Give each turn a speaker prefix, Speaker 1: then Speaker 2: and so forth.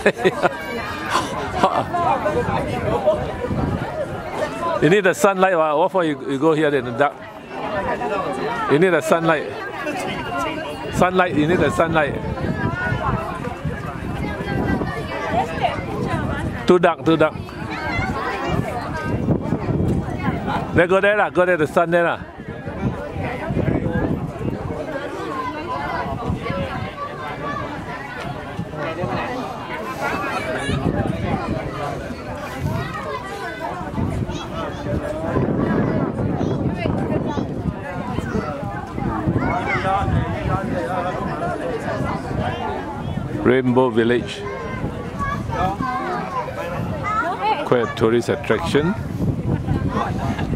Speaker 1: You need the sunlight. What for you go here in the dark? You need the sunlight. Sunlight. You need the sunlight. Too dark. Too dark. Then go there lah. Go there. The sun there lah. Rainbow Village, quite a tourist attraction.